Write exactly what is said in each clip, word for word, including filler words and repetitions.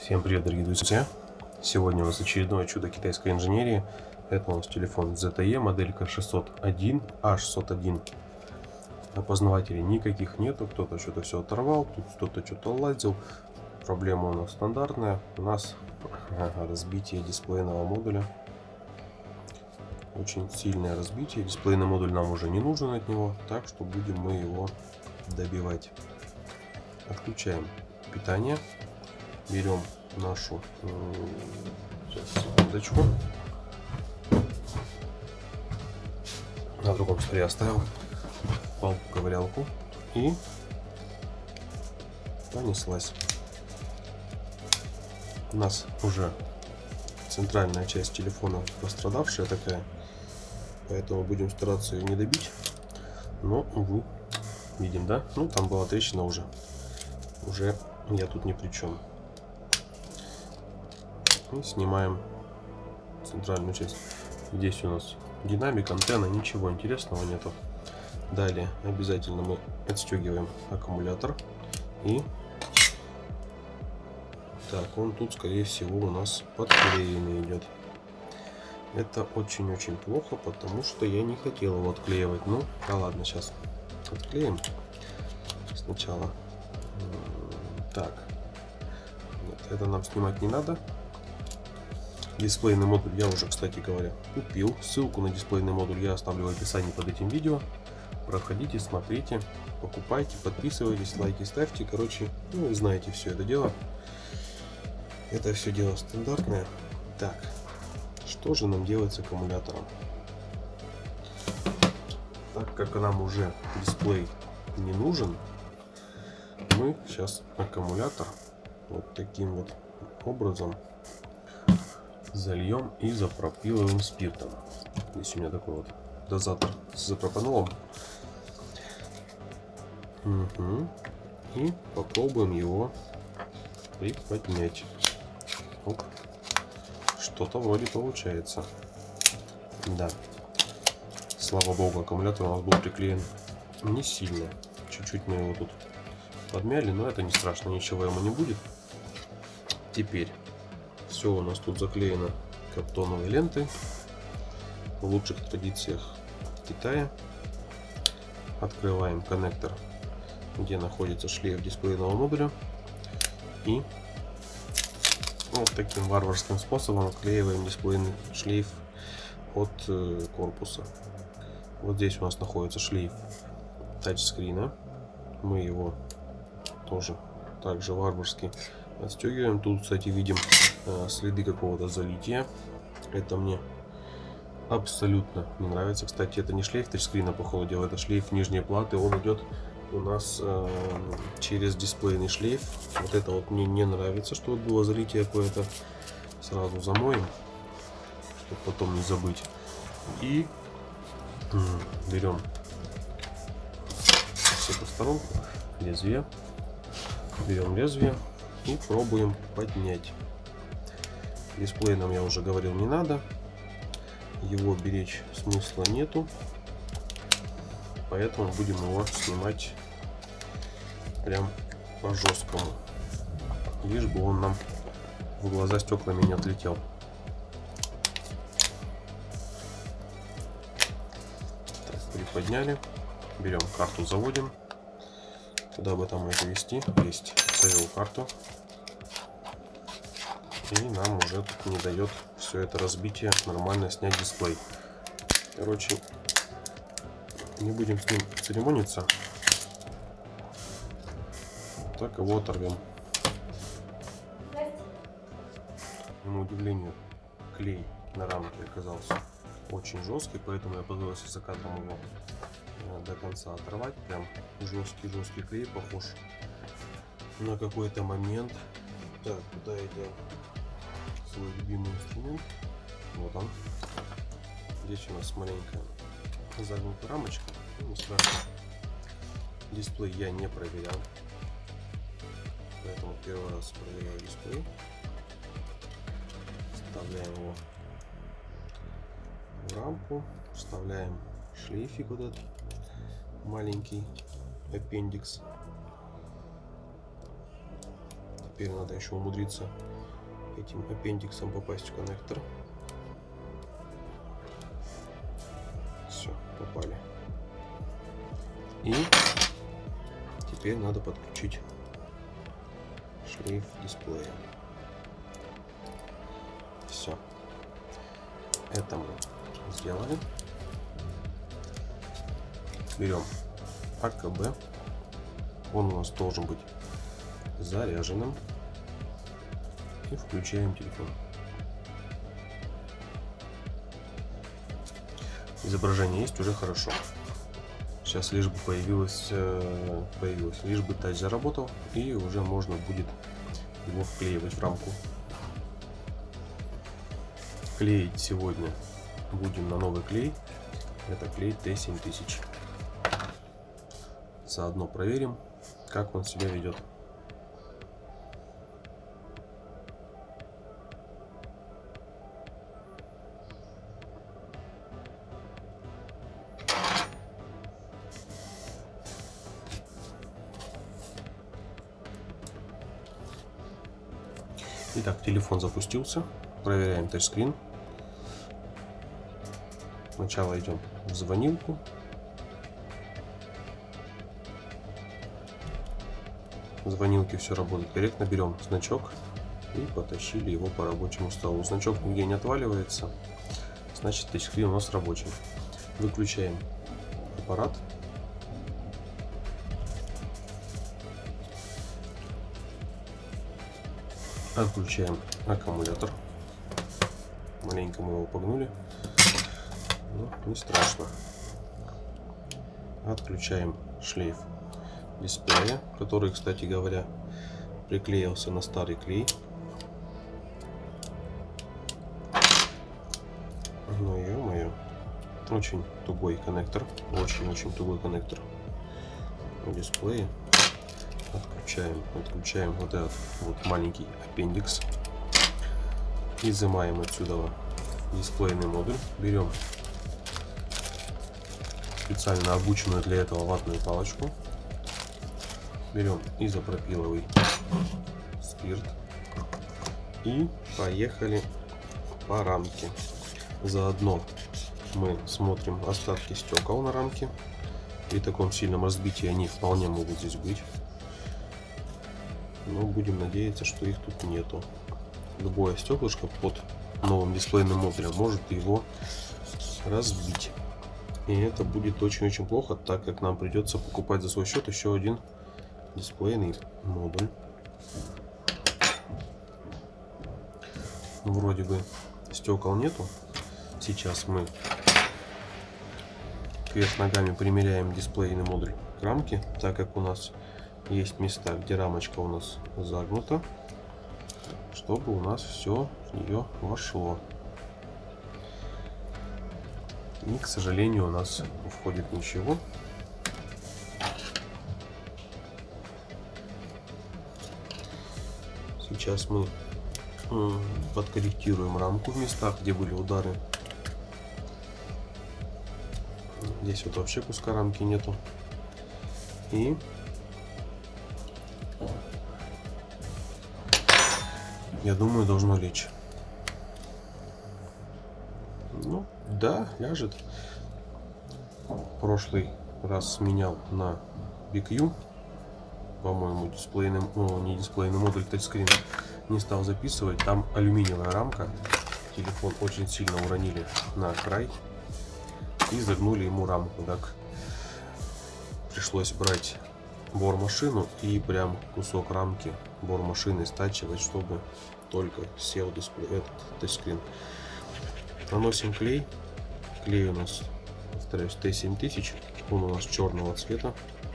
Всем привет, дорогие друзья! Сегодня у нас очередное чудо китайской инженерии. Это у нас телефон зет и моделька шестьсот один а шестьсот один. Опознавателей никаких нету, кто-то что-то все оторвал, тут кто-то что-то лазил. Проблема у нас стандартная, у нас разбитие дисплейного модуля. Очень сильное разбитие, дисплейный модуль нам уже не нужен от него, так что будем мы его добивать. Отключаем питание. Берем нашу, сейчас, секундочку, на другом столе оставил палку-ковырялку и понеслась. У нас уже центральная часть телефона пострадавшая такая, поэтому будем стараться ее не добить, но, увы, видим, да? Ну, там была трещина уже, уже я тут ни при чем. И снимаем центральную часть. Здесь у нас динамик, антенна, ничего интересного нету. Далее обязательно мы отстегиваем аккумулятор. И так, он тут скорее всего у нас подклеенный идет. Это очень-очень плохо, потому что я не хотел его отклеивать. Ну, да ладно, сейчас отклеим сначала. Так, нет, это нам снимать не надо. Дисплейный модуль я уже, кстати говоря, купил. Ссылку на дисплейный модуль я оставлю в описании под этим видео. Проходите, смотрите, покупайте, подписывайтесь, лайки ставьте. Короче, ну, вы знаете все это дело. Это все дело стандартное. Так, что же нам делать с аккумулятором? Так как нам уже дисплей не нужен, мы сейчас аккумулятор вот таким вот образом зальем изопропиловым спиртом. Здесь у меня такой вот дозатор с изопропанолом. Угу. И попробуем его приподнять. Что-то вроде получается. Да. Слава богу, аккумулятор у нас был приклеен не сильно. Чуть-чуть мы его тут подмяли, но это не страшно, ничего ему не будет. Теперь все у нас тут заклеено картоновой лентой в лучших традициях Китая. Открываем коннектор, где находится шлейф дисплейного модуля, и вот таким варварским способом отклеиваем дисплейный шлейф от э, корпуса. Вот здесь у нас находится шлейф тачскрина. Мы его тоже также варварски отстегиваем. Тут, кстати, видим э, следы какого-то залития. Это мне абсолютно не нравится. Кстати, это не шлейф тачскрина, по ходу дела, это шлейф нижней платы. Он идет у нас э, через дисплейный шлейф. Вот это вот мне не нравится, что вот было залитие какое-то. Сразу замоем, чтобы потом не забыть. И э, берем эту сторонку, лезвие, берем лезвие и пробуем поднять. Дисплей нам, я уже говорил, не надо. Его беречь смысла нету. Поэтому будем его снимать прям по жесткому. Лишь бы он нам в глаза стеклами не отлетел. Так, приподняли. Берем карту, заводим. Куда бы там это вести? Есть. Ставил карту. И нам уже тут не дает все это разбитие нормально снять дисплей. Короче, не будем с ним церемониться. Так его оторвем. К моему удивлению, клей на рамке оказался очень жесткий, поэтому я позволился за кадром его до конца оторвать. Прям жесткий-жесткий клей, похож на какой-то момент. Так, куда я дел свой любимый инструмент? Вот он. Здесь у нас маленькая загнутая рамочка. Ну, не страшно. Дисплей я не проверял, поэтому первый раз проверяю дисплей. Вставляем его в рамку, вставляем шлейфик вот этот маленький аппендикс. Теперь надо еще умудриться этим аппендиксом попасть в коннектор. Все, попали. И теперь надо подключить шлейф дисплея. Все. Это мы сделали. Берем а ка бэ. Он у нас должен быть заряженным. И включаем телефон. Изображение есть, уже хорошо. Сейчас лишь бы появилось, появилось, лишь бы тач заработал, и уже можно будет его вклеивать в рамку. Клеить сегодня будем на новый клей. Это клей тэ семь тысяч. Заодно проверим, как он себя ведет. Итак, телефон запустился. Проверяем тачскрин. Сначала идем в звонилку. В звонилке все работает корректно. Берем значок и потащили его по рабочему столу. Значок нигде не отваливается. Значит, тачскрин у нас рабочий. Выключаем аппарат. Отключаем аккумулятор. Маленько мы его погнули. Но не страшно. Отключаем шлейф дисплея, который, кстати говоря, приклеился на старый клей. Ну ё-моё. Очень тугой коннектор. Очень-очень тугой коннектор в дисплее. Отключаем, отключаем вот этот вот маленький аппендикс. Изымаем отсюда дисплейный модуль. Берем специально обученную для этого ватную палочку. Берем изопропиловый спирт. И поехали по рамке. Заодно мы смотрим остатки стекол на рамке. При таком сильном разбитии они вполне могут здесь быть. Но будем надеяться, что их тут нету. Любое стеклышко под новым дисплейным модулем может его разбить. И это будет очень-очень плохо, так как нам придется покупать за свой счет еще один дисплейный модуль. Вроде бы стекол нету. Сейчас мы кверх ногами примеряем дисплейный модуль к рамке, так как у нас есть места, где рамочка у нас загнута, чтобы у нас все в нее вошло. И, к сожалению, у нас не входит ничего. Сейчас мы подкорректируем рамку в местах, где были удары. Здесь вот вообще куска рамки нету. И я думаю, должно лечь. Ну, да, ляжет. Прошлый раз сменял на би кью. По-моему, дисплейный, ну, не дисплейный модуль тачскрин. Не стал записывать. Там алюминиевая рамка. Телефон очень сильно уронили на край. И загнули ему рамку. Так пришлось брать бормашину и прям кусок рамки бормашины стачивать, чтобы только сел дисплей, этот тачскрин. Наносим клей. Клей у нас, повторяюсь, тэ семь тысяч. Он у нас черного цвета.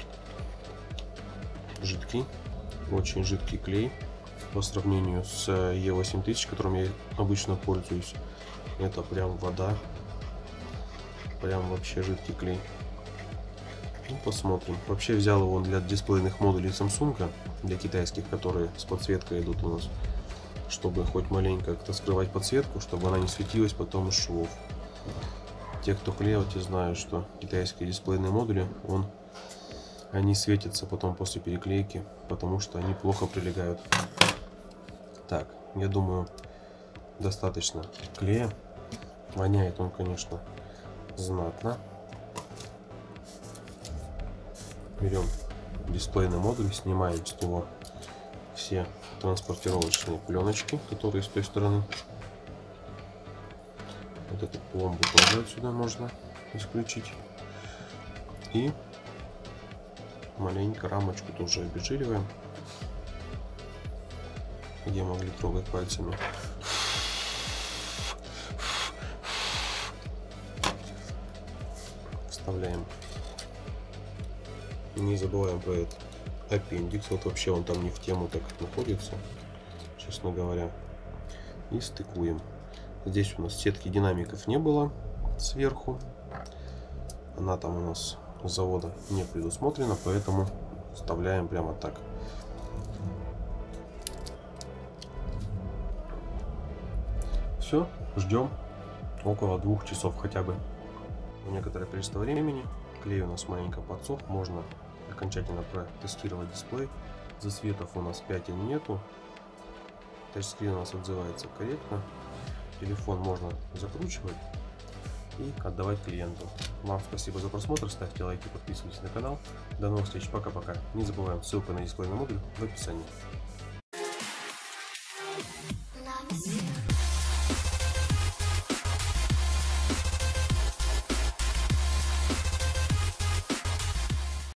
Жидкий. Очень жидкий клей. По сравнению с е восемь тысяч, которым я обычно пользуюсь. Это прям вода. Прям вообще жидкий клей. Ну, посмотрим. Вообще взял его для дисплейных модулей Samsung, для китайских, которые с подсветкой идут у нас, чтобы хоть маленько как-то скрывать подсветку, чтобы она не светилась потом из швов. Те, кто клеил, те знают, что китайские дисплейные модули, он, они светятся потом после переклейки, потому что они плохо прилегают. Так, я думаю, достаточно клея. Воняет он, конечно, знатно. Берем дисплейный модуль, снимаем с него все транспортировочные пленочки, которые с той стороны. Вот эту пломбу тоже отсюда можно исключить. И маленько рамочку тоже обезжириваем, где могли трогать пальцами. Вставляем. Не забываем про этот аппендикс. Вот вообще он там не в тему так находится, честно говоря. И стыкуем. Здесь у нас сетки динамиков не было сверху. Она там у нас с завода не предусмотрена, поэтому вставляем прямо так. Все, ждем около двух часов хотя бы. Некоторое количество времени. Клей у нас маленько подсох, можно окончательно протестировать дисплей. Засветов у нас пятен нету. Тачскрин у нас отзывается корректно. Телефон можно закручивать и отдавать клиенту. Вам спасибо за просмотр, ставьте лайки, подписывайтесь на канал. До новых встреч, пока-пока. Не забываем, ссылка на дисплейный модуль в описании.